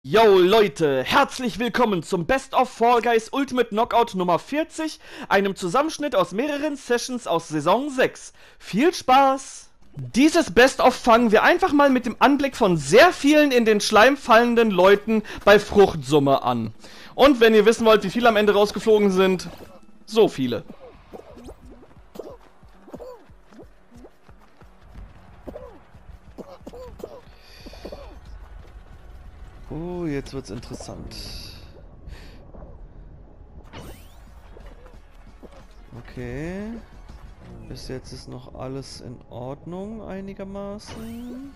Yo Leute, herzlich willkommen zum Best of Fall Guys Ultimate Knockout Nummer 40, einem Zusammenschnitt aus mehreren Sessions aus Saison 6. Viel Spaß! Dieses Best of fangen wir einfach mal mit dem Anblick von sehr vielen in den Schleim fallenden Leuten bei Fruchtsumme an. Und wenn ihr wissen wollt, wie viele am Ende rausgeflogen sind, so viele. Oh, jetzt wird's interessant. Okay. Bis jetzt ist noch alles in Ordnung einigermaßen.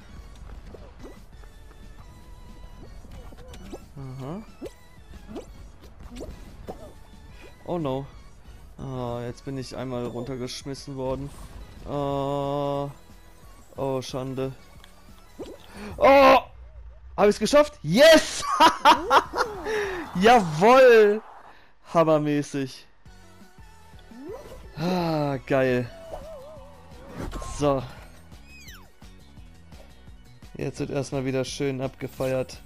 Aha. Oh no. Ah, jetzt bin ich einmal runtergeschmissen worden. Oh, Schande. Oh! Habe ich es geschafft? Yes! Jawoll! Hammermäßig. Ah, geil. So. Jetzt wird erstmal wieder schön abgefeiert.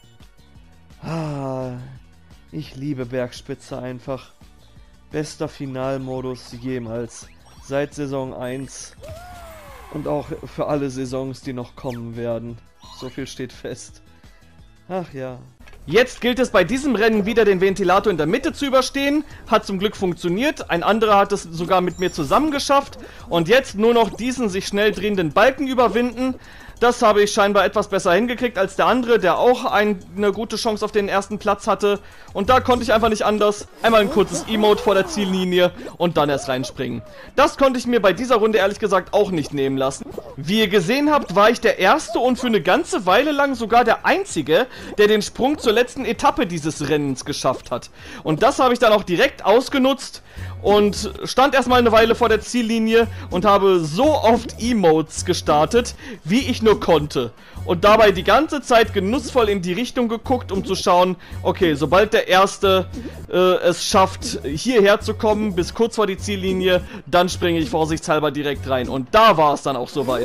Ah, ich liebe Bergspitze einfach. Bester Finalmodus jemals. Seit Saison 1. Und auch für alle Saisons, die noch kommen werden. So viel steht fest. Ach ja. Jetzt gilt es bei diesem Rennen wieder den Ventilator in der Mitte zu überstehen. Hat zum Glück funktioniert. Ein anderer hat es sogar mit mir zusammen geschafft. Und jetzt nur noch diesen sich schnell drehenden Balken überwinden. Das habe ich scheinbar etwas besser hingekriegt als der andere, der auch eine gute Chance auf den ersten Platz hatte. Und da konnte ich einfach nicht anders. Einmal ein kurzes Emote vor der Ziellinie und dann erst reinspringen. Das konnte ich mir bei dieser Runde ehrlich gesagt auch nicht nehmen lassen. Wie ihr gesehen habt, war ich der Erste und für eine ganze Weile lang sogar der Einzige, der den Sprung zur letzten Etappe dieses Rennens geschafft hat. Und das habe ich dann auch direkt ausgenutzt und stand erstmal eine Weile vor der Ziellinie und habe so oft Emotes gestartet, wie ich nur konnte. Und dabei die ganze Zeit genussvoll in die Richtung geguckt, um zu schauen, okay, sobald der Erste es schafft, hierher zu kommen, bis kurz vor die Ziellinie, dann springe ich vorsichtshalber direkt rein. Und da war es dann auch soweit.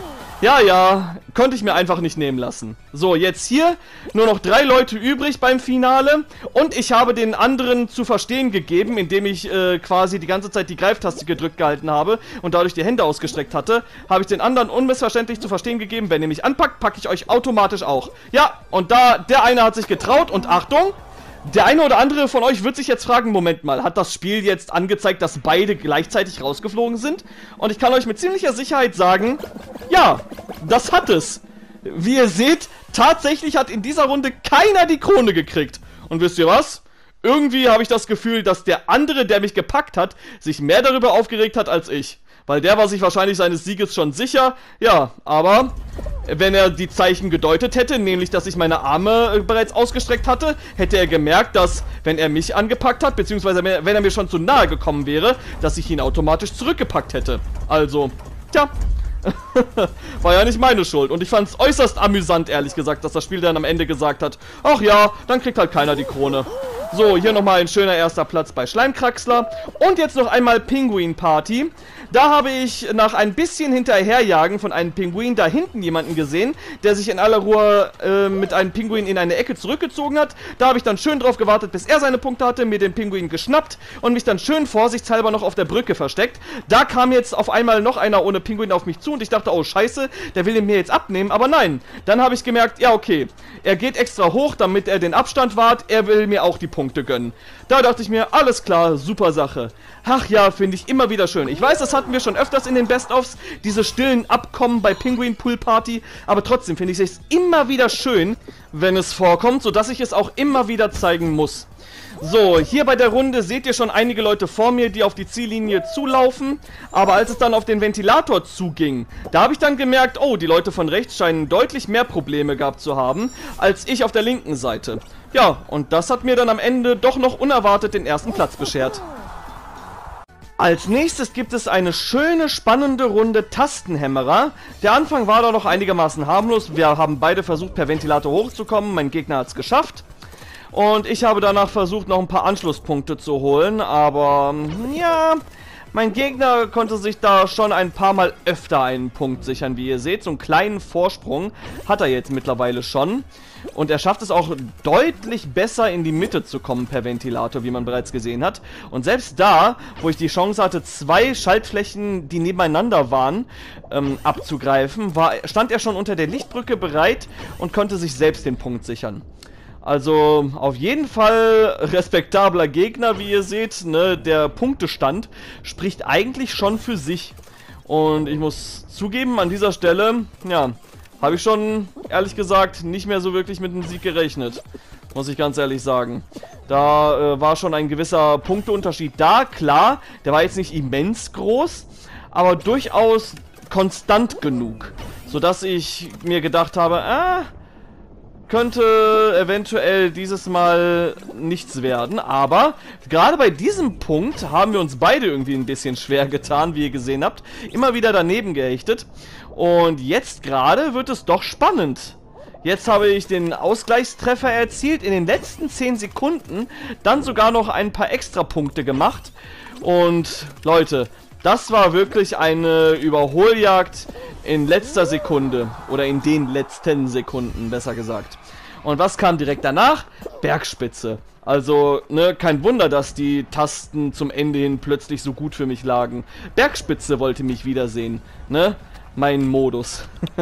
Ja, konnte ich mir einfach nicht nehmen lassen. So, jetzt hier nur noch 3 Leute übrig beim Finale und ich habe den anderen zu verstehen gegeben, indem ich quasi die ganze Zeit die Greiftaste gedrückt gehalten habe und dadurch die Hände ausgestreckt hatte, habe ich den anderen unmissverständlich zu verstehen gegeben, wenn ihr mich anpackt, packe ich euch automatisch auch. Ja, und da, der eine hat sich getraut und Achtung! Der eine oder andere von euch wird sich jetzt fragen, Moment mal, hat das Spiel jetzt angezeigt, dass beide gleichzeitig rausgeflogen sind? Und ich kann euch mit ziemlicher Sicherheit sagen, ja, das hat es. Wie ihr seht, tatsächlich hat in dieser Runde keiner die Krone gekriegt. Und wisst ihr was? Irgendwie habe ich das Gefühl, dass der andere, der mich gepackt hat, sich mehr darüber aufgeregt hat als ich. Weil der war sich wahrscheinlich seines Sieges schon sicher. Ja, aber wenn er die Zeichen gedeutet hätte, nämlich dass ich meine Arme bereits ausgestreckt hatte, hätte er gemerkt, dass, wenn er mich angepackt hat, beziehungsweise wenn er mir schon zu nahe gekommen wäre, dass ich ihn automatisch zurückgepackt hätte. Also, tja. War ja nicht meine Schuld. Und ich fand es äußerst amüsant, ehrlich gesagt, dass das Spiel dann am Ende gesagt hat, ach ja, dann kriegt halt keiner die Krone. So, hier nochmal ein schöner erster Platz bei Schleimkraxler. Und jetzt noch einmal Pinguin Party. Da habe ich nach ein bisschen Hinterherjagen von einem Pinguin da hinten jemanden gesehen, der sich in aller Ruhe mit einem Pinguin in eine Ecke zurückgezogen hat. Da habe ich dann schön drauf gewartet, bis er seine Punkte hatte, mir den Pinguin geschnappt und mich dann schön vorsichtshalber noch auf der Brücke versteckt. Da kam jetzt auf einmal noch einer ohne Pinguin auf mich zu und ich dachte, oh scheiße, der will ihn mir jetzt abnehmen, aber nein. Dann habe ich gemerkt, ja okay, er geht extra hoch, damit er den Abstand wahrt, er will mir auch die Punkte gönnen. Da dachte ich mir, alles klar, super Sache. Ach ja, finde ich immer wieder schön. Ich weiß, das hatten wir schon öfters in den Best-ofs, diese stillen Abkommen bei Pinguin Pool Party, aber trotzdem finde ich es immer wieder schön, wenn es vorkommt, sodass ich es auch immer wieder zeigen muss. So, hier bei der Runde seht ihr schon einige Leute vor mir, die auf die Ziellinie zulaufen, aber als es dann auf den Ventilator zuging, da habe ich dann gemerkt, oh, die Leute von rechts scheinen deutlich mehr Probleme gehabt zu haben, als ich auf der linken Seite. Ja, und das hat mir dann am Ende doch noch unerwartet den ersten Platz beschert. Als nächstes gibt es eine schöne, spannende Runde Tastenhämmerer. Der Anfang war da noch einigermaßen harmlos. Wir haben beide versucht, per Ventilator hochzukommen. Mein Gegner hat es geschafft. Und ich habe danach versucht, noch ein paar Anschlusspunkte zu holen. Aber, ja, Mein Gegner konnte sich da schon ein paar Mal öfter einen Punkt sichern, wie ihr seht. So einen kleinen Vorsprung hat er jetzt mittlerweile schon. Und er schafft es auch deutlich besser in die Mitte zu kommen per Ventilator, wie man bereits gesehen hat. Und selbst da, wo ich die Chance hatte, 2 Schaltflächen, die nebeneinander waren, abzugreifen, stand er schon unter der Lichtbrücke bereit und konnte sich selbst den Punkt sichern. Also auf jeden Fall respektabler Gegner, wie ihr seht, ne? Der Punktestand spricht eigentlich schon für sich. Und ich muss zugeben, an dieser Stelle, ja, habe ich schon, ehrlich gesagt, nicht mehr so wirklich mit dem Sieg gerechnet. Muss ich ganz ehrlich sagen. Da war schon ein gewisser Punkteunterschied da, klar. Der war jetzt nicht immens groß, aber durchaus konstant genug. Sodass ich mir gedacht habe, könnte eventuell dieses Mal nichts werden, aber gerade bei diesem Punkt haben wir uns beide irgendwie ein bisschen schwer getan, wie ihr gesehen habt. Immer wieder daneben gehechtet und jetzt gerade wird es doch spannend. Jetzt habe ich den Ausgleichstreffer erzielt, in den letzten 10 Sekunden dann sogar noch ein paar Extrapunkte gemacht und Leute, das war wirklich eine Überholjagd in letzter Sekunde. Oder in den letzten Sekunden, besser gesagt. Und was kam direkt danach? Bergspitze. Also, ne, kein Wunder, dass die Tasten zum Ende hin plötzlich so gut für mich lagen. Bergspitze wollte mich wiedersehen, ne? Mein Modus.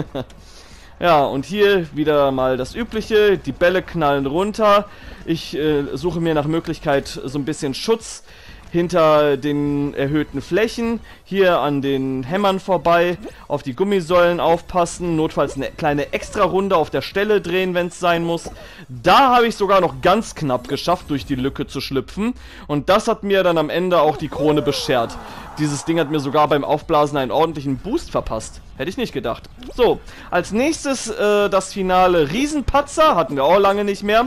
Ja, und hier wieder mal das Übliche. Die Bälle knallen runter. Ich suche mir nach Möglichkeit so ein bisschen Schutz hinter den erhöhten Flächen, hier an den Hämmern vorbei, auf die Gummisäulen aufpassen, notfalls eine kleine Extra-Runde auf der Stelle drehen, wenn es sein muss. Da habe ich sogar noch ganz knapp geschafft, durch die Lücke zu schlüpfen und das hat mir dann am Ende auch die Krone beschert. Dieses Ding hat mir sogar beim Aufblasen einen ordentlichen Boost verpasst. Hätte ich nicht gedacht. So, als nächstes das Finale Riesenpatzer, hatten wir auch lange nicht mehr.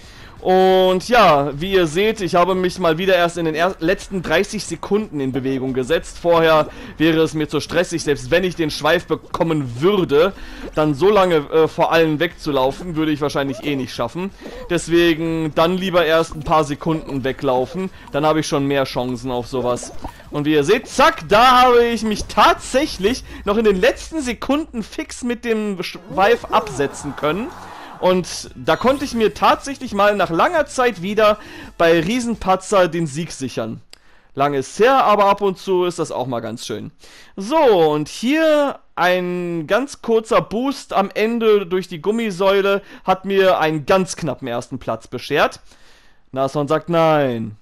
Und ja, wie ihr seht, ich habe mich mal wieder erst in den letzten 30 Sekunden in Bewegung gesetzt. Vorher wäre es mir zu stressig, selbst wenn ich den Schweif bekommen würde, dann so lange vor allen wegzulaufen, würde ich wahrscheinlich eh nicht schaffen. Deswegen dann lieber erst ein paar Sekunden weglaufen, dann habe ich schon mehr Chancen auf sowas. Und wie ihr seht, zack, da habe ich mich tatsächlich noch in den letzten Sekunden fix mit dem Schweif absetzen können. Und da konnte ich mir tatsächlich mal nach langer Zeit wieder bei Riesenpatzer den Sieg sichern. Lange ist her, aber ab und zu ist das auch mal ganz schön. So, und hier ein ganz kurzer Boost am Ende durch die Gummisäule hat mir einen ganz knappen ersten Platz beschert. Nashorn sagt nein.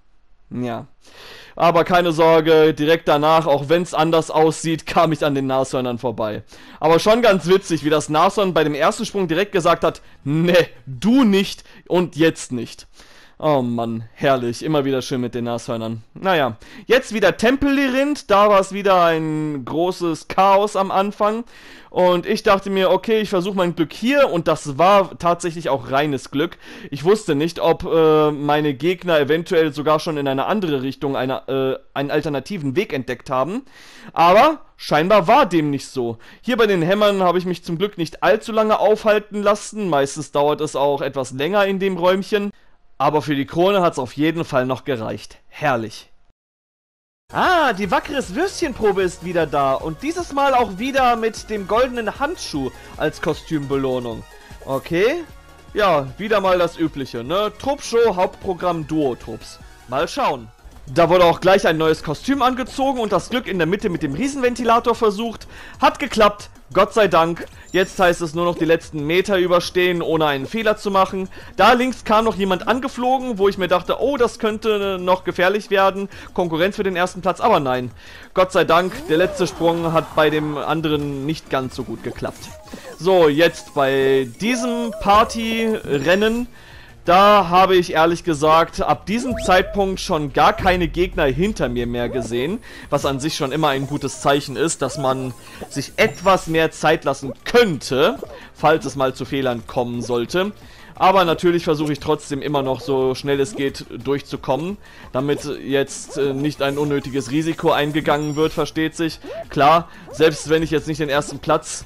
Ja. Aber keine Sorge, direkt danach, auch wenn es anders aussieht, kam ich an den Nashörnern vorbei. Aber schon ganz witzig, wie das Nashorn bei dem ersten Sprung direkt gesagt hat, ne, du nicht und jetzt nicht. Oh Mann, herrlich, immer wieder schön mit den Nashörnern. Naja, jetzt wieder Tempelrind, da war es wieder ein großes Chaos am Anfang. Und ich dachte mir, okay, ich versuche mein Glück hier und das war tatsächlich auch reines Glück. Ich wusste nicht, ob meine Gegner eventuell sogar schon in eine andere Richtung einen alternativen Weg entdeckt haben. Aber scheinbar war dem nicht so. Hier bei den Hämmern habe ich mich zum Glück nicht allzu lange aufhalten lassen. Meistens dauert es auch etwas länger in dem Räumchen. Aber für die Krone hat es auf jeden Fall noch gereicht. Herrlich. Ah, die Wackeres Würstchenprobe ist wieder da. Und dieses Mal auch wieder mit dem goldenen Handschuh als Kostümbelohnung. Okay. Ja, wieder mal das Übliche, ne? Truppshow, Hauptprogramm, Duo-Trupps. Mal schauen. Da wurde auch gleich ein neues Kostüm angezogen und das Glück in der Mitte mit dem Riesenventilator versucht. Hat geklappt, Gott sei Dank. Jetzt heißt es nur noch die letzten Meter überstehen, ohne einen Fehler zu machen. Da links kam noch jemand angeflogen, wo ich mir dachte, oh, das könnte noch gefährlich werden. Konkurrenz für den ersten Platz, aber nein. Gott sei Dank, der letzte Sprung hat bei dem anderen nicht ganz so gut geklappt. So, jetzt bei diesem Partyrennen. Da habe ich ehrlich gesagt ab diesem Zeitpunkt schon gar keine Gegner hinter mir mehr gesehen, was an sich schon immer ein gutes Zeichen ist, dass man sich etwas mehr Zeit lassen könnte, falls es mal zu Fehlern kommen sollte. Aber natürlich versuche ich trotzdem immer noch so schnell es geht durchzukommen, damit jetzt nicht ein unnötiges Risiko eingegangen wird, versteht sich. Klar, selbst wenn ich jetzt nicht den ersten Platz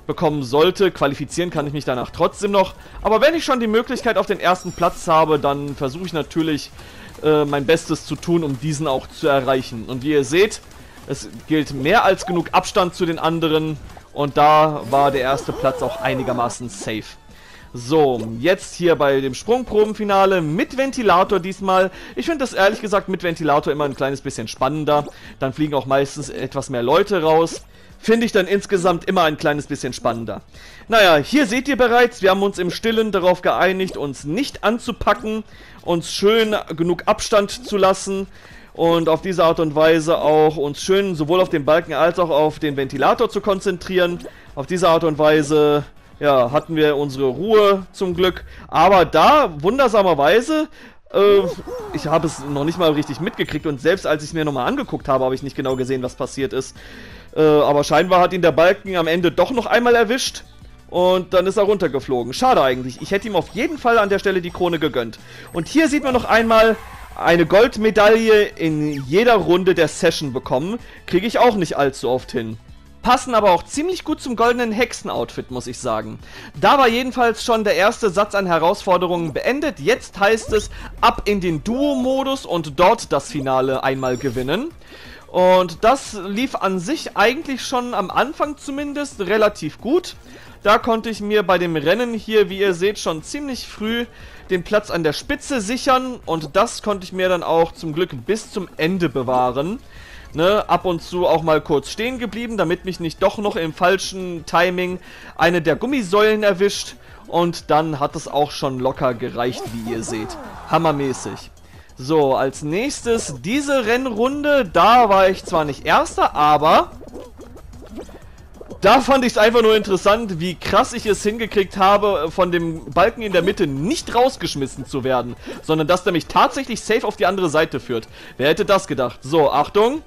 bekommen sollte. Qualifizieren kann ich mich danach trotzdem noch. Aber wenn ich schon die Möglichkeit auf den ersten Platz habe, dann versuche ich natürlich mein Bestes zu tun, um diesen auch zu erreichen. Und wie ihr seht, es gilt mehr als genug Abstand zu den anderen. Und da war der erste Platz auch einigermaßen safe. So, jetzt hier bei dem Sprungprobenfinale mit Ventilator diesmal. Ich finde das ehrlich gesagt mit Ventilator immer ein kleines bisschen spannender. Dann fliegen auch meistens etwas mehr Leute raus. Finde ich dann insgesamt immer ein kleines bisschen spannender. Naja, hier seht ihr bereits, wir haben uns im Stillen darauf geeinigt, uns nicht anzupacken, uns schön genug Abstand zu lassen und auf diese Art und Weise auch uns schön sowohl auf den Balken als auch auf den Ventilator zu konzentrieren. Auf diese Art und Weise, ja, hatten wir unsere Ruhe zum Glück. Aber da, wundersamerweise, ich habe es noch nicht mal richtig mitgekriegt und selbst als ich es mir nochmal angeguckt habe, habe ich nicht genau gesehen, was passiert ist. Aber scheinbar hat ihn der Balken am Ende doch noch einmal erwischt und dann ist er runtergeflogen. Schade eigentlich, ich hätte ihm auf jeden Fall an der Stelle die Krone gegönnt. Und hier sieht man noch einmal eine Goldmedaille in jeder Runde der Session bekommen. Kriege ich auch nicht allzu oft hin. Passen aber auch ziemlich gut zum goldenen Hexen-Outfit, muss ich sagen. Da war jedenfalls schon der erste Satz an Herausforderungen beendet. Jetzt heißt es ab in den Duo-Modus und dort das Finale einmal gewinnen. Und das lief an sich eigentlich schon am Anfang zumindest relativ gut. Da konnte ich mir bei dem Rennen hier, wie ihr seht, schon ziemlich früh den Platz an der Spitze sichern. Und das konnte ich mir dann auch zum Glück bis zum Ende bewahren. Ne, ab und zu auch mal kurz stehen geblieben, damit mich nicht doch noch im falschen Timing eine der Gummisäulen erwischt. Und dann hat es auch schon locker gereicht, wie ihr seht. Hammermäßig. So, als nächstes diese Rennrunde. Da war ich zwar nicht Erster, aber da fand ich es einfach nur interessant, wie krass ich es hingekriegt habe, von dem Balken in der Mitte nicht rausgeschmissen zu werden, sondern dass der mich tatsächlich safe auf die andere Seite führt. Wer hätte das gedacht? So, Achtung.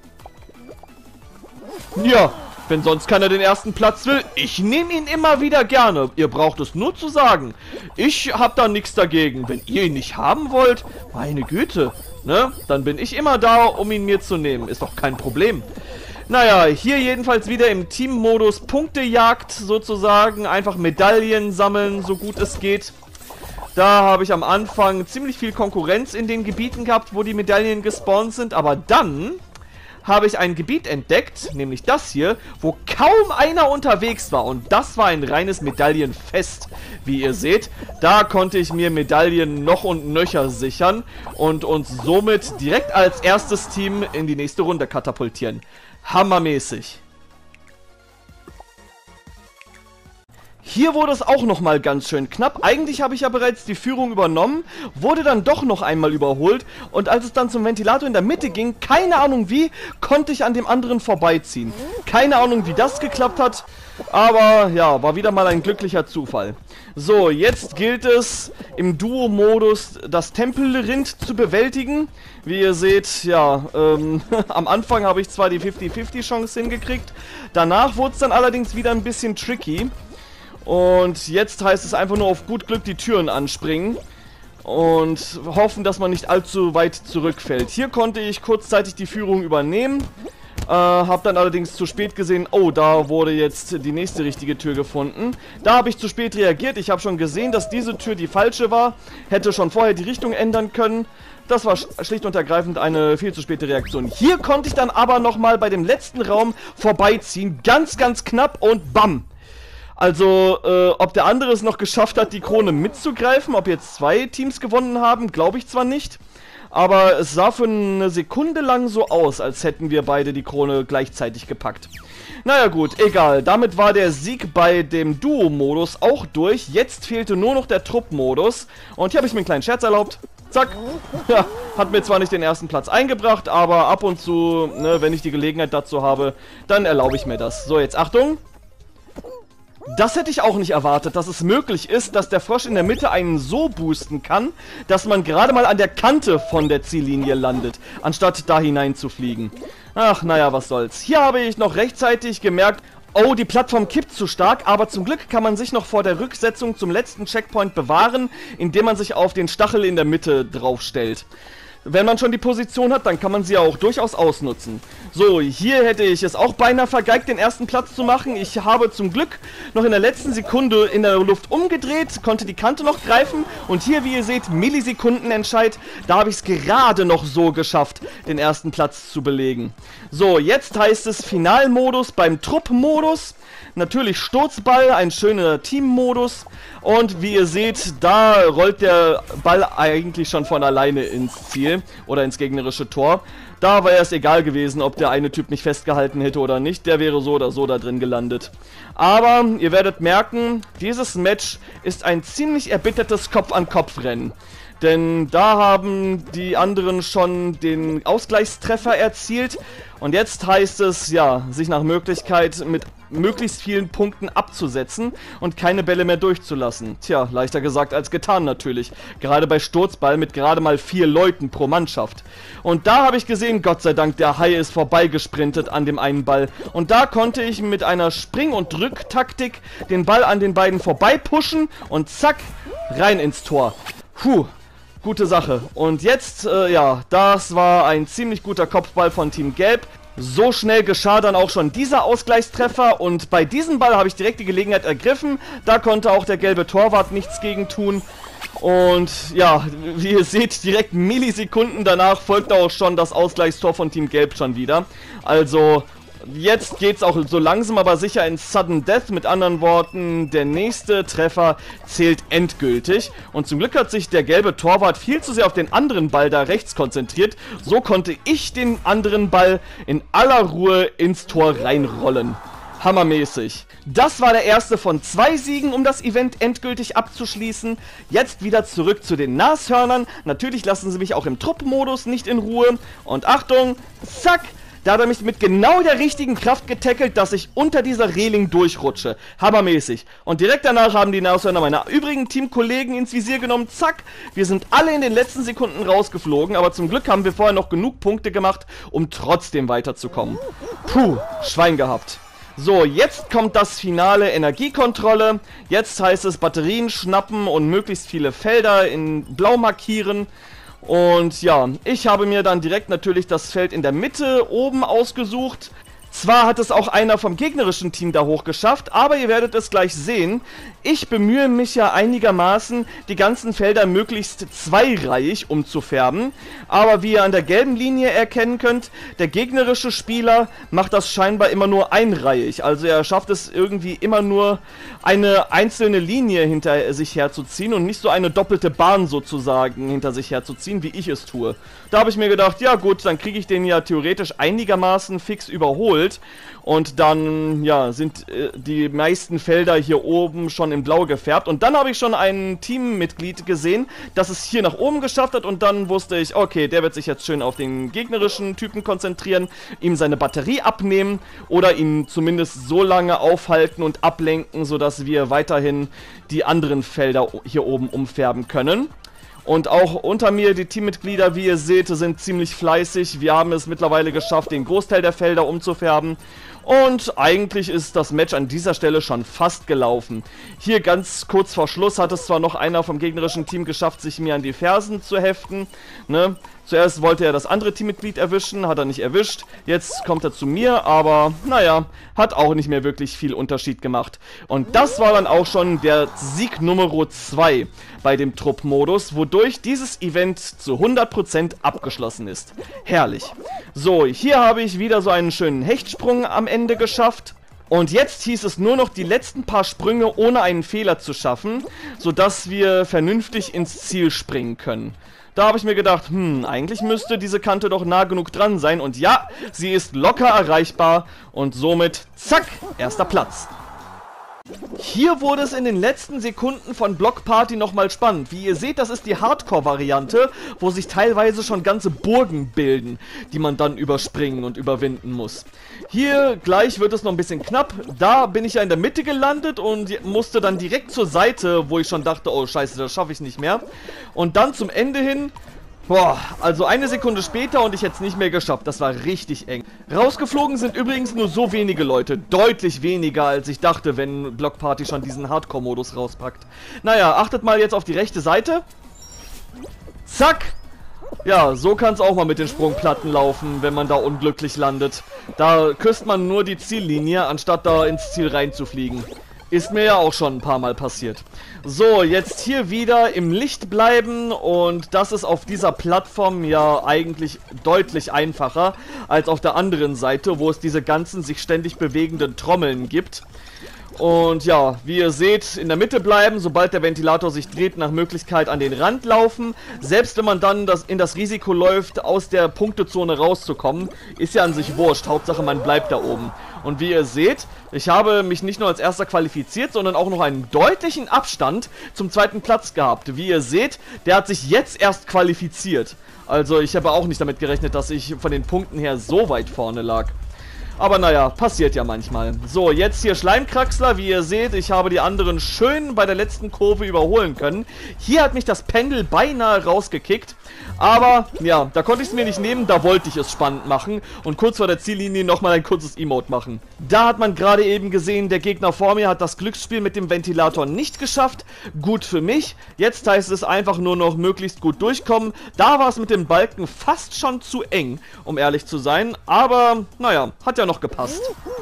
Ja, wenn sonst keiner den ersten Platz will, ich nehme ihn immer wieder gerne. Ihr braucht es nur zu sagen. Ich habe da nichts dagegen. Wenn ihr ihn nicht haben wollt, meine Güte, ne? Dann bin ich immer da, um ihn mir zu nehmen. Ist doch kein Problem. Naja, hier jedenfalls wieder im Teammodus Punktejagd sozusagen. Einfach Medaillen sammeln, so gut es geht. Da habe ich am Anfang ziemlich viel Konkurrenz in den Gebieten gehabt, wo die Medaillen gespawnt sind. Aber dann habe ich ein Gebiet entdeckt, nämlich das hier, wo kaum einer unterwegs war. Und das war ein reines Medaillenfest, wie ihr seht. Da konnte ich mir Medaillen noch und nöcher sichern und uns somit direkt als erstes Team in die nächste Runde katapultieren. Hammermäßig. Hier wurde es auch nochmal ganz schön knapp. Eigentlich habe ich ja bereits die Führung übernommen, wurde dann doch noch einmal überholt. Und als es dann zum Ventilator in der Mitte ging, keine Ahnung wie, konnte ich an dem anderen vorbeiziehen. Keine Ahnung, wie das geklappt hat, aber ja, war wieder mal ein glücklicher Zufall. So, jetzt gilt es im Duo-Modus das Tempelrind zu bewältigen. Wie ihr seht, ja, am Anfang habe ich zwar die 50-50 Chance hingekriegt, danach wurde es dann allerdings wieder ein bisschen tricky. Und jetzt heißt es einfach nur auf gut Glück die Türen anspringen und hoffen, dass man nicht allzu weit zurückfällt. Hier konnte ich kurzzeitig die Führung übernehmen, habe dann allerdings zu spät gesehen, oh, da wurde jetzt die nächste richtige Tür gefunden. Da habe ich zu spät reagiert, ich habe schon gesehen, dass diese Tür die falsche war, hätte schon vorher die Richtung ändern können. Das war schlicht und ergreifend eine viel zu späte Reaktion. Hier konnte ich dann aber nochmal bei dem letzten Raum vorbeiziehen, ganz, ganz knapp und bam! Also, ob der andere es noch geschafft hat, die Krone mitzugreifen, ob jetzt zwei Teams gewonnen haben, glaube ich zwar nicht. Aber es sah für eine Sekunde lang so aus, als hätten wir beide die Krone gleichzeitig gepackt. Naja gut, egal. Damit war der Sieg bei dem Duo-Modus auch durch. Jetzt fehlte nur noch der Trupp-Modus. Und hier habe ich mir einen kleinen Scherz erlaubt. Zack. Ja, hat mir zwar nicht den ersten Platz eingebracht, aber ab und zu, ne, wenn ich die Gelegenheit dazu habe, dann erlaube ich mir das. So, jetzt Achtung. Das hätte ich auch nicht erwartet, dass es möglich ist, dass der Frosch in der Mitte einen so boosten kann, dass man gerade mal an der Kante von der Ziellinie landet, anstatt da hinein zu fliegen. Ach, naja, was soll's. Hier habe ich noch rechtzeitig gemerkt, oh, die Plattform kippt zu stark, aber zum Glück kann man sich noch vor der Rücksetzung zum letzten Checkpoint bewahren, indem man sich auf den Stachel in der Mitte draufstellt. wenn man schon die Position hat, dann kann man sie ja auch durchaus ausnutzen. So, hier hätte ich es auch beinahe vergeigt, den ersten Platz zu machen. Ich habe zum Glück noch in der letzten Sekunde in der Luft umgedreht, konnte die Kante noch greifen. Und hier, wie ihr seht, Millisekundenentscheid. Da habe ich es gerade noch so geschafft, den ersten Platz zu belegen. So, jetzt heißt es Finalmodus beim Truppmodus. Natürlich Sturzball, ein schöner Teammodus. Und wie ihr seht, da rollt der Ball eigentlich schon von alleine ins Ziel oder ins gegnerische Tor. Da wäre es egal gewesen, ob der eine Typ nicht festgehalten hätte oder nicht. Der wäre so oder so da drin gelandet. Aber ihr werdet merken, dieses Match ist ein ziemlich erbittertes Kopf-an-Kopf-Rennen. Denn da haben die anderen schon den Ausgleichstreffer erzielt. Und jetzt heißt es, ja, sich nach Möglichkeit mit möglichst vielen Punkten abzusetzen und keine Bälle mehr durchzulassen. Tja, leichter gesagt als getan natürlich. Gerade bei Sturzball mit gerade mal 4 Leuten pro Mannschaft. Und da habe ich gesehen, Gott sei Dank, der Hai ist vorbeigesprintet an dem einen Ball. Und da konnte ich mit einer Spring- und Drücktaktik den Ball an den beiden vorbei pushen und zack, rein ins Tor. Puh. Gute Sache. Und jetzt, ja, das war ein ziemlich guter Kopfball von Team Gelb. So schnell geschah dann auch schon dieser Ausgleichstreffer und bei diesem Ball habe ich direkt die Gelegenheit ergriffen. Da konnte auch der gelbe Torwart nichts gegen tun. Und ja, wie ihr seht, direkt Millisekunden danach folgt auch schon das Ausgleichstor von Team Gelb schon wieder. Also jetzt geht's auch so langsam aber sicher in Sudden Death. Mit anderen Worten, der nächste Treffer zählt endgültig. Und zum Glück hat sich der gelbe Torwart viel zu sehr auf den anderen Ball da rechts konzentriert. So konnte ich den anderen Ball in aller Ruhe ins Tor reinrollen. Hammermäßig. Das war der erste von 2 Siegen, um das Event endgültig abzuschließen. Jetzt wieder zurück zu den Nashörnern. Natürlich lassen sie mich auch im Truppmodus nicht in Ruhe. Und Achtung, zack! Da hat er mich mit genau der richtigen Kraft getackelt, dass ich unter dieser Reling durchrutsche. Hammermäßig. Und direkt danach haben die Nashörner meine übrigen Teamkollegen ins Visier genommen. Zack. Wir sind alle in den letzten Sekunden rausgeflogen. Aber zum Glück haben wir vorher noch genug Punkte gemacht, um trotzdem weiterzukommen. Puh, Schwein gehabt. So, jetzt kommt das Finale Energiekontrolle. Jetzt heißt es Batterien schnappen und möglichst viele Felder in blau markieren. Und ja, ich habe mir dann direkt natürlich das Feld in der Mitte oben ausgesucht. Zwar hat es auch einer vom gegnerischen Team da hoch geschafft, aber ihr werdet es gleich sehen. Ich bemühe mich ja einigermaßen, die ganzen Felder möglichst zweireihig umzufärben. Aber wie ihr an der gelben Linie erkennen könnt, der gegnerische Spieler macht das scheinbar immer nur einreihig. Also er schafft es irgendwie immer nur eine einzelne Linie hinter sich herzuziehen und nicht so eine doppelte Bahn sozusagen hinter sich herzuziehen, wie ich es tue. Da habe ich mir gedacht, ja gut, dann kriege ich den ja theoretisch einigermaßen fix überholt. Und dann, ja, sind die meisten Felder hier oben schon in blau gefärbt. Und dann habe ich schon ein Teammitglied gesehen, das es hier nach oben geschafft hat. Und dann wusste ich, okay, der wird sich jetzt schön auf den gegnerischen Typen konzentrieren, ihm seine Batterie abnehmen oder ihn zumindest so lange aufhalten und ablenken, sodass wir weiterhin die anderen Felder hier oben umfärben können. Und auch unter mir, die Teammitglieder, wie ihr seht, sind ziemlich fleißig. Wir haben es mittlerweile geschafft, den Großteil der Felder umzufärben. Und eigentlich ist das Match an dieser Stelle schon fast gelaufen. Hier ganz kurz vor Schluss hat es zwar noch einer vom gegnerischen Team geschafft, sich mir an die Fersen zu heften, ne? Zuerst wollte er das andere Teammitglied erwischen, hat er nicht erwischt. Jetzt kommt er zu mir, aber naja, hat auch nicht mehr wirklich viel Unterschied gemacht. Und das war dann auch schon der Sieg Nummer 2 bei dem Truppmodus, wodurch dieses Event zu 100% abgeschlossen ist. Herrlich. So, hier habe ich wieder so einen schönen Hechtsprung am Ende geschafft. Und jetzt hieß es nur noch, die letzten paar Sprünge ohne einen Fehler zu schaffen, sodass wir vernünftig ins Ziel springen können. Da habe ich mir gedacht, eigentlich müsste diese Kante doch nah genug dran sein. Und ja, sie ist locker erreichbar und somit, zack, erster Platz. Hier wurde es in den letzten Sekunden von Block Party nochmal spannend. Wie ihr seht, das ist die Hardcore-Variante, wo sich teilweise schon ganze Burgen bilden, die man dann überspringen und überwinden muss. Hier gleich wird es noch ein bisschen knapp. Da bin ich ja in der Mitte gelandet und musste dann direkt zur Seite, wo ich schon dachte, oh scheiße, das schaffe ich nicht mehr. Und dann zum Ende hin... Boah, also eine Sekunde später und ich hätte es nicht mehr geschafft. Das war richtig eng. Rausgeflogen sind übrigens nur so wenige Leute. Deutlich weniger, als ich dachte, wenn Block Party schon diesen Hardcore-Modus rauspackt. Naja, achtet mal jetzt auf die rechte Seite. Zack. Ja, so kann es auch mal mit den Sprungplatten laufen, wenn man da unglücklich landet. Da küsst man nur die Ziellinie, anstatt da ins Ziel reinzufliegen. Ist mir ja auch schon ein paar Mal passiert. So, jetzt hier wieder im Licht bleiben und das ist auf dieser Plattform ja eigentlich deutlich einfacher als auf der anderen Seite, wo es diese ganzen sich ständig bewegenden Trommeln gibt. Und ja, wie ihr seht, in der Mitte bleiben, sobald der Ventilator sich dreht, nach Möglichkeit an den Rand laufen. Selbst wenn man dann in das Risiko läuft, aus der Punktezone rauszukommen, ist ja an sich wurscht. Hauptsache man bleibt da oben. Und wie ihr seht, ich habe mich nicht nur als erster qualifiziert, sondern auch noch einen deutlichen Abstand zum zweiten Platz gehabt. Wie ihr seht, der hat sich jetzt erst qualifiziert. Also ich habe auch nicht damit gerechnet, dass ich von den Punkten her so weit vorne lag. Aber naja, passiert ja manchmal. So, jetzt hier Schleimkraxler. Wie ihr seht, ich habe die anderen schön bei der letzten Kurve überholen können. Hier hat mich das Pendel beinahe rausgekickt. Aber, ja, da konnte ich es mir nicht nehmen, da wollte ich es spannend machen. Und kurz vor der Ziellinie nochmal ein kurzes Emote machen. Da hat man gerade eben gesehen, der Gegner vor mir hat das Glücksspiel mit dem Ventilator nicht geschafft. Gut für mich. Jetzt heißt es einfach nur noch möglichst gut durchkommen. Da war es mit dem Balken fast schon zu eng, um ehrlich zu sein. Aber, naja, hat ja noch gepasst.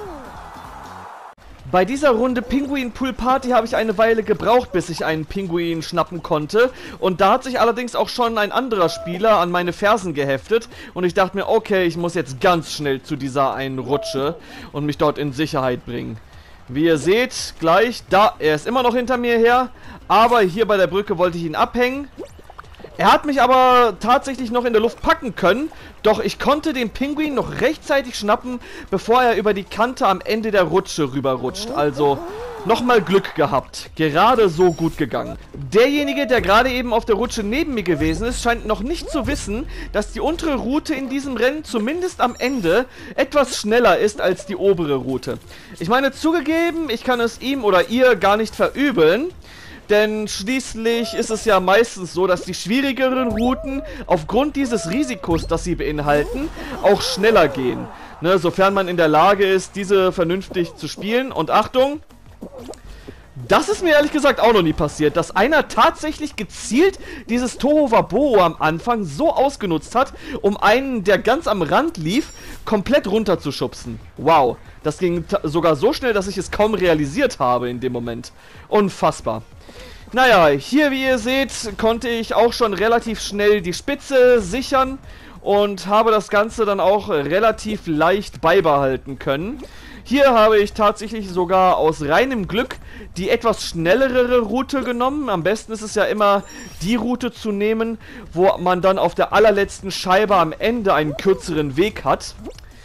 Bei dieser Runde Pinguin Pool Party habe ich eine Weile gebraucht, bis ich einen Pinguin schnappen konnte. Und da hat sich allerdings auch schon ein anderer Spieler an meine Fersen geheftet. Und ich dachte mir, okay, ich muss jetzt ganz schnell zu dieser einen Rutsche und mich dort in Sicherheit bringen. Wie ihr seht, gleich, da, er ist immer noch hinter mir her. Aber hier bei der Brücke wollte ich ihn abhängen. Er hat mich aber tatsächlich noch in der Luft packen können, doch ich konnte den Pinguin noch rechtzeitig schnappen, bevor er über die Kante am Ende der Rutsche rüberrutscht. Also nochmal Glück gehabt. Gerade so gut gegangen. Derjenige, der gerade eben auf der Rutsche neben mir gewesen ist, scheint noch nicht zu wissen, dass die untere Route in diesem Rennen zumindest am Ende etwas schneller ist als die obere Route. Ich meine, zugegeben, ich kann es ihm oder ihr gar nicht verübeln. Denn schließlich ist es ja meistens so, dass die schwierigeren Routen aufgrund dieses Risikos, das sie beinhalten, auch schneller gehen. Ne, sofern man in der Lage ist, diese vernünftig zu spielen. Und Achtung, das ist mir ehrlich gesagt auch noch nie passiert, dass einer tatsächlich gezielt dieses Tohuwabohu am Anfang so ausgenutzt hat, um einen, der ganz am Rand lief, komplett runterzuschubsen. Wow, das ging sogar so schnell, dass ich es kaum realisiert habe in dem Moment. Unfassbar. Naja, hier wie ihr seht, konnte ich auch schon relativ schnell die Spitze sichern und habe das Ganze dann auch relativ leicht beibehalten können. Hier habe ich tatsächlich sogar aus reinem Glück die etwas schnellere Route genommen. Am besten ist es ja immer, die Route zu nehmen, wo man dann auf der allerletzten Scheibe am Ende einen kürzeren Weg hat.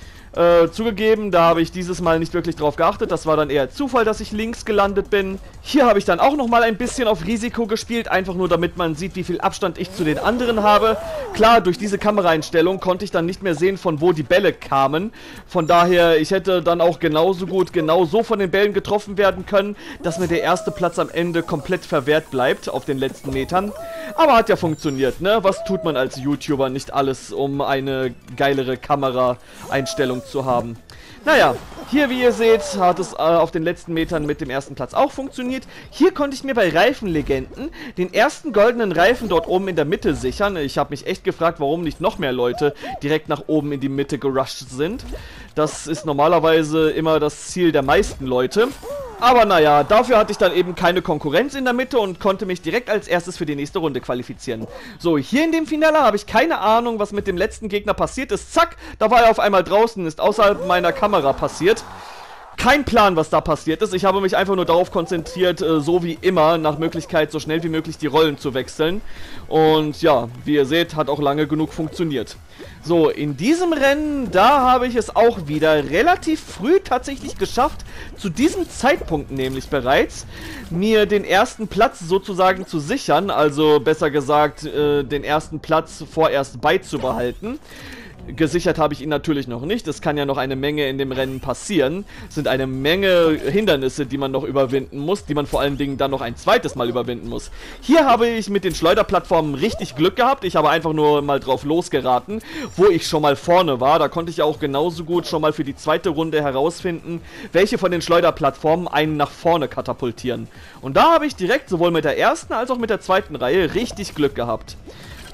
Zugegeben, da habe ich dieses Mal nicht wirklich drauf geachtet. Das war dann eher Zufall, dass ich links gelandet bin. Hier habe ich dann auch nochmal ein bisschen auf Risiko gespielt. Einfach nur, damit man sieht, wie viel Abstand ich zu den anderen habe. Klar, durch diese Kameraeinstellung konnte ich dann nicht mehr sehen, von wo die Bälle kamen. Von daher, ich hätte dann auch genauso gut genau so von den Bällen getroffen werden können, dass mir der erste Platz am Ende komplett verwehrt bleibt auf den letzten Metern. Aber hat ja funktioniert, ne? Was tut man als YouTuber nicht alles, um eine geilere Kameraeinstellung zu haben? Naja, hier wie ihr seht, hat es auf den letzten Metern mit dem ersten Platz auch funktioniert. Hier konnte ich mir bei Reifenlegenden den ersten goldenen Reifen dort oben in der Mitte sichern. Ich habe mich echt gefragt, warum nicht noch mehr Leute direkt nach oben in die Mitte gerusht sind. Das ist normalerweise immer das Ziel der meisten Leute. Aber naja, dafür hatte ich dann eben keine Konkurrenz in der Mitte und konnte mich direkt als erstes für die nächste Runde qualifizieren. So, hier in dem Finale habe ich keine Ahnung, was mit dem letzten Gegner passiert ist. Zack, da war er auf einmal draußen, ist außerhalb meiner Kamera passiert. Kein Plan, was da passiert ist. Ich habe mich einfach nur darauf konzentriert, so wie immer, nach Möglichkeit so schnell wie möglich die Rollen zu wechseln. Und ja, wie ihr seht, hat auch lange genug funktioniert. So, in diesem Rennen, da habe ich es auch wieder relativ früh tatsächlich geschafft, zu diesem Zeitpunkt nämlich bereits, mir den ersten Platz sozusagen zu sichern, also besser gesagt, den ersten Platz vorerst beizubehalten. Gesichert habe ich ihn natürlich noch nicht. Es kann ja noch eine Menge in dem Rennen passieren. Es sind eine Menge Hindernisse, die man noch überwinden muss, die man vor allen Dingen dann noch ein zweites Mal überwinden muss. Hier habe ich mit den Schleuderplattformen richtig Glück gehabt. Ich habe einfach nur mal drauf losgeraten, wo ich schon mal vorne war. Da konnte ich auch genauso gut schon mal für die zweite Runde herausfinden, welche von den Schleuderplattformen einen nach vorne katapultieren. Und da habe ich direkt sowohl mit der ersten als auch mit der zweiten Reihe richtig Glück gehabt.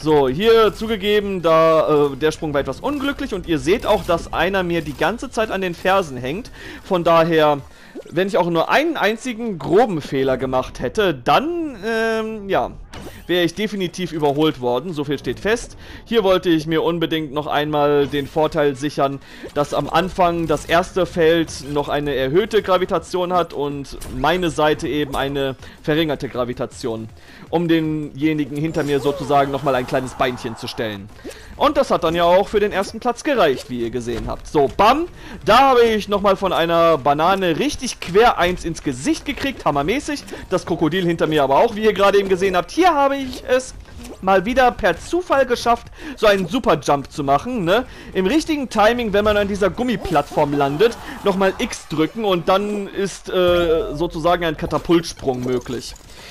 So, hier zugegeben, da der Sprung war etwas unglücklich und ihr seht auch, dass einer mir die ganze Zeit an den Fersen hängt. Von daher, wenn ich auch nur einen einzigen groben Fehler gemacht hätte, dann, ja, wäre ich definitiv überholt worden, so viel steht fest. Hier wollte ich mir unbedingt noch einmal den Vorteil sichern, dass am Anfang das erste Feld noch eine erhöhte Gravitation hat und meine Seite eben eine verringerte Gravitation, um denjenigen hinter mir sozusagen nochmal ein kleines Beinchen zu stellen. Und das hat dann ja auch für den ersten Platz gereicht, wie ihr gesehen habt. So, bam, da habe ich nochmal von einer Banane richtig quer eins ins Gesicht gekriegt, hammermäßig. Das Krokodil hinter mir aber auch, wie ihr gerade eben gesehen habt. Hier habe ich es mal wieder per Zufall geschafft, so einen Superjump zu machen, ne? Im richtigen Timing, wenn man an dieser Gummiplattform landet, nochmal X drücken und dann ist sozusagen ein Katapultsprung möglich.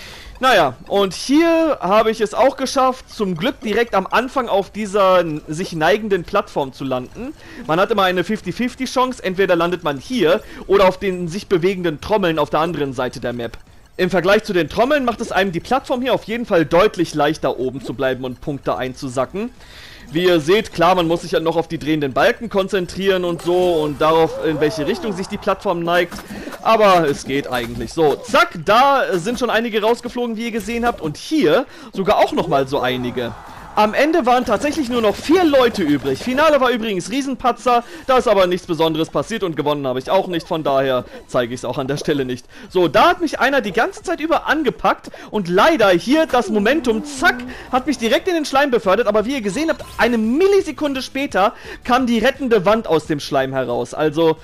Naja, und hier habe ich es auch geschafft, zum Glück direkt am Anfang auf dieser sich neigenden Plattform zu landen. Man hat immer eine 50-50 Chance, entweder landet man hier oder auf den sich bewegenden Trommeln auf der anderen Seite der Map. Im Vergleich zu den Trommeln macht es einem die Plattform hier auf jeden Fall deutlich leichter oben zu bleiben und Punkte einzusacken. Wie ihr seht, klar, man muss sich halt noch auf die drehenden Balken konzentrieren und so und darauf, in welche Richtung sich die Plattform neigt. Aber es geht eigentlich. So, zack, da sind schon einige rausgeflogen, wie ihr gesehen habt. Und hier sogar auch nochmal so einige. Am Ende waren tatsächlich nur noch 4 Leute übrig. Finale war übrigens Riesenpatzer. Da ist aber nichts Besonderes passiert und gewonnen habe ich auch nicht. Von daher zeige ich es auch an der Stelle nicht. So, da hat mich einer die ganze Zeit über angepackt. Und leider hier das Momentum, zack, hat mich direkt in den Schleim befördert. Aber wie ihr gesehen habt, eine Millisekunde später kam die rettende Wand aus dem Schleim heraus. Also...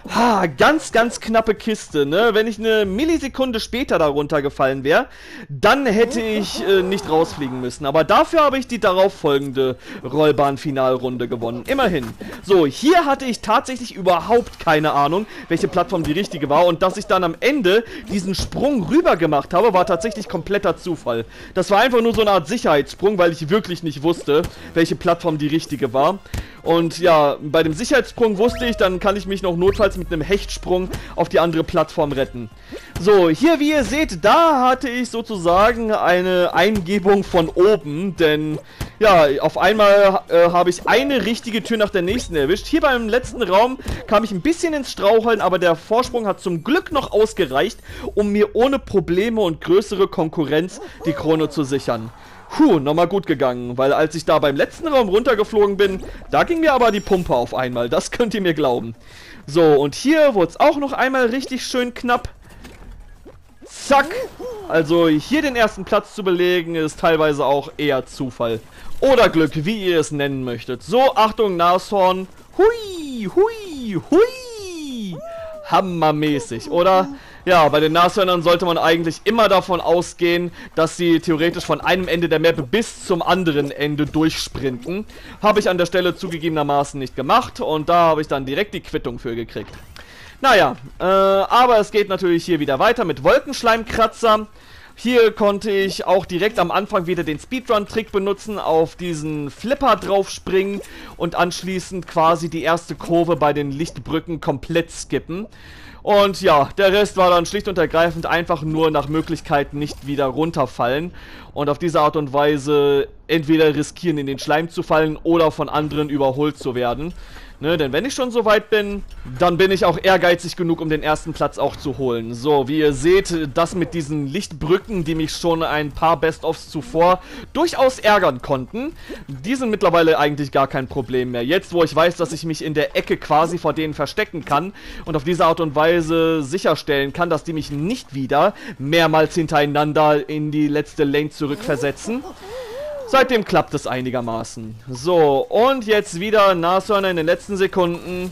ganz, ganz knappe Kiste, ne? Wenn ich eine Millisekunde später da runtergefallen wäre, dann hätte ich nicht rausfliegen müssen. Aber dafür habe ich die darauffolgende Rollbahn-Finalrunde gewonnen. Immerhin. So, hier hatte ich tatsächlich überhaupt keine Ahnung, welche Plattform die richtige war. Und dass ich dann am Ende diesen Sprung rüber gemacht habe, war tatsächlich kompletter Zufall. Das war einfach nur so eine Art Sicherheitssprung, weil ich wirklich nicht wusste, welche Plattform die richtige war. Und ja, bei dem Sicherheitssprung wusste ich, dann kann ich mich noch notfalls mit einem Hechtsprung auf die andere Plattform retten. So, hier wie ihr seht, da hatte ich sozusagen eine Eingebung von oben, denn ja, auf einmal habe ich eine richtige Tür nach der nächsten erwischt. Hier beim letzten Raum kam ich ein bisschen ins Straucheln, aber der Vorsprung hat zum Glück noch ausgereicht, um mir ohne Probleme und größere Konkurrenz die Krone zu sichern. Nochmal gut gegangen, weil als ich da beim letzten Raum runtergeflogen bin, da ging mir aber die Pumpe auf einmal, das könnt ihr mir glauben. So, und hier wurde es auch noch einmal richtig schön knapp. Zack! Also hier den ersten Platz zu belegen, ist teilweise auch eher Zufall. Oder Glück, wie ihr es nennen möchtet. So, Achtung, Nashorn. Hui, hui, hui! Hammermäßig, oder? Ja, bei den Nashörnern sollte man eigentlich immer davon ausgehen, dass sie theoretisch von einem Ende der Map bis zum anderen Ende durchsprinten. Habe ich an der Stelle zugegebenermaßen nicht gemacht und da habe ich dann direkt die Quittung für gekriegt. Naja, aber es geht natürlich hier wieder weiter mit Wolkenschleimkratzer. Hier konnte ich auch direkt am Anfang wieder den Speedrun-Trick benutzen, auf diesen Flipper drauf springen und anschließend quasi die erste Kurve bei den Lichtbrücken komplett skippen. Und ja, der Rest war dann schlicht und ergreifend einfach nur nach Möglichkeit nicht wieder runterfallen. Und auf diese Art und Weise entweder riskieren, in den Schleim zu fallen oder von anderen überholt zu werden. Ne, denn wenn ich schon so weit bin, dann bin ich auch ehrgeizig genug, um den ersten Platz auch zu holen. So, wie ihr seht, das mit diesen Lichtbrücken, die mich schon ein paar Best-ofs zuvor durchaus ärgern konnten, die sind mittlerweile eigentlich gar kein Problem mehr. Jetzt, wo ich weiß, dass ich mich in der Ecke quasi vor denen verstecken kann und auf diese Art und Weise sicherstellen kann, dass die mich nicht wieder mehrmals hintereinander in die letzte Lane zurückversetzen. Seitdem klappt es einigermaßen. So, und jetzt wieder Nashörner in den letzten Sekunden.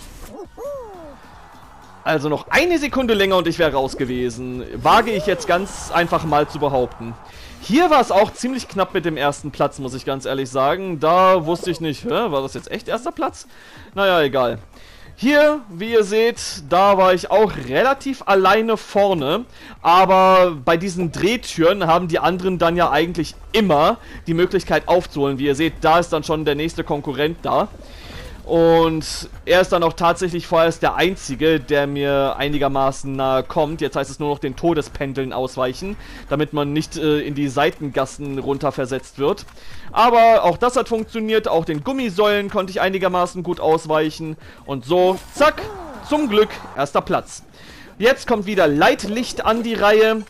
Also noch eine Sekunde länger und ich wäre raus gewesen. Wage ich jetzt ganz einfach mal zu behaupten. Hier war es auch ziemlich knapp mit dem ersten Platz, muss ich ganz ehrlich sagen. Da wusste ich nicht, war das jetzt echt erster Platz? Naja, egal. Hier, wie ihr seht, da war ich auch relativ alleine vorne, aber bei diesen Drehtüren haben die anderen dann ja eigentlich immer die Möglichkeit aufzuholen. Wie ihr seht, da ist dann schon der nächste Konkurrent da. Und er ist dann auch tatsächlich vorerst der Einzige, der mir einigermaßen nahe kommt. Jetzt heißt es nur noch den Todespendeln ausweichen, damit man nicht in die Seitengassen runterversetzt wird. Aber auch das hat funktioniert, auch den Gummisäulen konnte ich einigermaßen gut ausweichen. Und so, zack, zum Glück, erster Platz. Jetzt kommt wieder Leitlicht an die Reihe.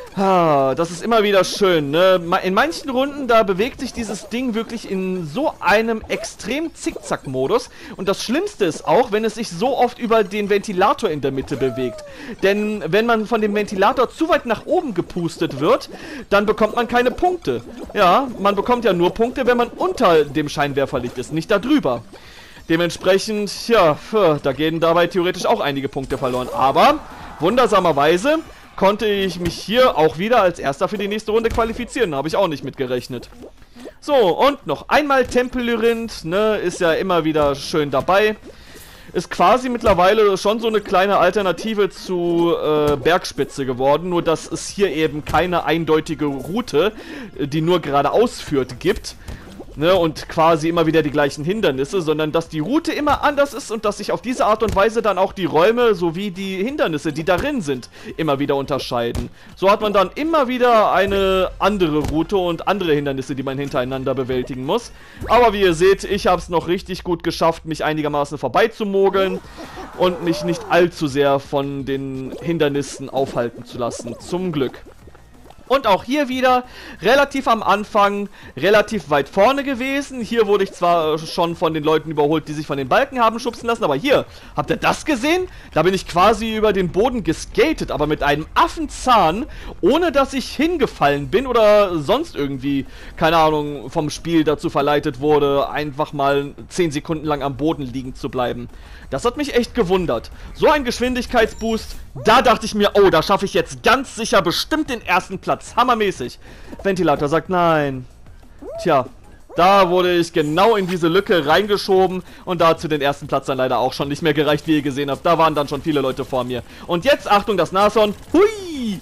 Das ist immer wieder schön, ne? In manchen Runden, da bewegt sich dieses Ding wirklich in so einem extrem Zickzack-Modus. Und das Schlimmste ist auch, wenn es sich so oft über den Ventilator in der Mitte bewegt. Denn wenn man von dem Ventilator zu weit nach oben gepustet wird, dann bekommt man keine Punkte. Ja, man bekommt ja nur Punkte, wenn man unter dem Scheinwerferlicht ist, nicht da drüber. Dementsprechend, ja, da gehen dabei theoretisch auch einige Punkte verloren. Aber, wundersamerweise, konnte ich mich hier auch wieder als Erster für die nächste Runde qualifizieren. Habe ich auch nicht mit gerechnet. So, und noch einmal Tempellyrinth, ne, ist ja immer wieder schön dabei. Ist quasi mittlerweile schon so eine kleine Alternative zu Bergspitze geworden. Nur, dass es hier eben keine eindeutige Route, die nur geradeaus führt, gibt. Ne, und quasi immer wieder die gleichen Hindernisse, sondern dass die Route immer anders ist und dass sich auf diese Art und Weise dann auch die Räume sowie die Hindernisse, die darin sind, immer wieder unterscheiden. So hat man dann immer wieder eine andere Route und andere Hindernisse, die man hintereinander bewältigen muss. Aber wie ihr seht, ich habe es noch richtig gut geschafft, mich einigermaßen vorbeizumogeln und mich nicht allzu sehr von den Hindernissen aufhalten zu lassen. Zum Glück. Und auch hier wieder relativ am Anfang, relativ weit vorne gewesen. Hier wurde ich zwar schon von den Leuten überholt, die sich von den Balken haben schubsen lassen, aber hier, habt ihr das gesehen? Da bin ich quasi über den Boden geskatet, aber mit einem Affenzahn, ohne dass ich hingefallen bin oder sonst irgendwie, keine Ahnung, vom Spiel dazu verleitet wurde, einfach mal 10 Sekunden lang am Boden liegen zu bleiben. Das hat mich echt gewundert. So ein Geschwindigkeitsboost, da dachte ich mir, oh, da schaffe ich jetzt ganz sicher bestimmt den ersten Platz. Hammermäßig. Ventilator sagt nein. Tja, da wurde ich genau in diese Lücke reingeschoben und da hat zu den ersten Platz dann leider auch schon nicht mehr gereicht, wie ihr gesehen habt. Da waren dann schon viele Leute vor mir. Und jetzt, Achtung, das Nashorn. Hui!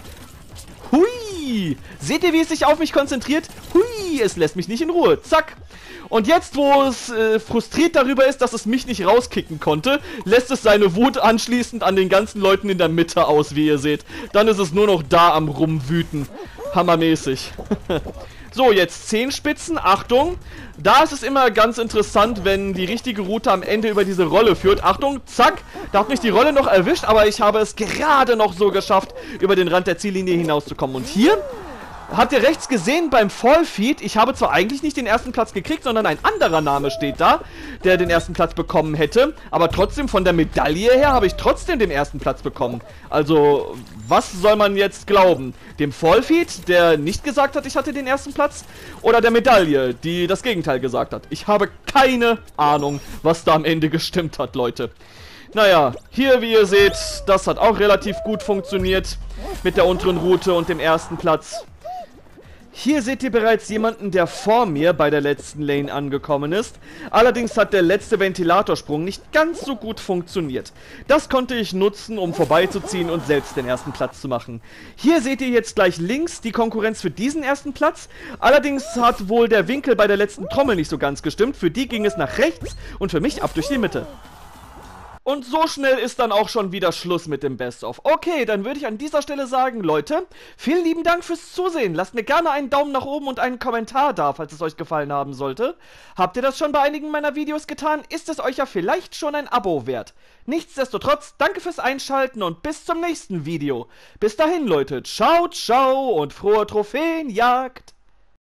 Hui! Seht ihr, wie es sich auf mich konzentriert? Hui! Es lässt mich nicht in Ruhe. Zack! Und jetzt, wo es frustriert darüber ist, dass es mich nicht rauskicken konnte, lässt es seine Wut anschließend an den ganzen Leuten in der Mitte aus, wie ihr seht. Dann ist es nur noch da am Rumwüten. Hammermäßig. So, jetzt Zehenspitzen. Achtung. Da ist es immer ganz interessant, wenn die richtige Route am Ende über diese Rolle führt. Achtung, zack. Da hat mich die Rolle noch erwischt, aber ich habe es gerade noch so geschafft, über den Rand der Ziellinie hinauszukommen. Und hier... Habt ihr rechts gesehen beim Fallfeed? Ich habe zwar eigentlich nicht den ersten Platz gekriegt, sondern ein anderer Name steht da, der den ersten Platz bekommen hätte. Aber trotzdem von der Medaille her habe ich trotzdem den ersten Platz bekommen. Also, was soll man jetzt glauben? Dem Fallfeed, der nicht gesagt hat, ich hatte den ersten Platz? Oder der Medaille, die das Gegenteil gesagt hat? Ich habe keine Ahnung, was da am Ende gestimmt hat, Leute. Naja, hier, wie ihr seht, das hat auch relativ gut funktioniert mit der unteren Route und dem ersten Platz. Hier seht ihr bereits jemanden, der vor mir bei der letzten Lane angekommen ist. Allerdings hat der letzte Ventilatorsprung nicht ganz so gut funktioniert. Das konnte ich nutzen, um vorbeizuziehen und selbst den ersten Platz zu machen. Hier seht ihr jetzt gleich links die Konkurrenz für diesen ersten Platz. Allerdings hat wohl der Winkel bei der letzten Trommel nicht so ganz gestimmt. Für die ging es nach rechts und für mich ab durch die Mitte. Und so schnell ist dann auch schon wieder Schluss mit dem Best-of. Okay, dann würde ich an dieser Stelle sagen, Leute, vielen lieben Dank fürs Zusehen. Lasst mir gerne einen Daumen nach oben und einen Kommentar da, falls es euch gefallen haben sollte. Habt ihr das schon bei einigen meiner Videos getan? Ist es euch ja vielleicht schon ein Abo wert. Nichtsdestotrotz, danke fürs Einschalten und bis zum nächsten Video. Bis dahin, Leute, ciao, ciao und frohe Trophäenjagd.